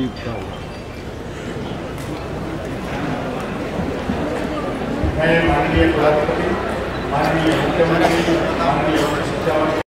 Jeep का। मैं माननीय कुलाधिपति, माननीय मुख्यमंत्री, माननीय उच्च शिक्षा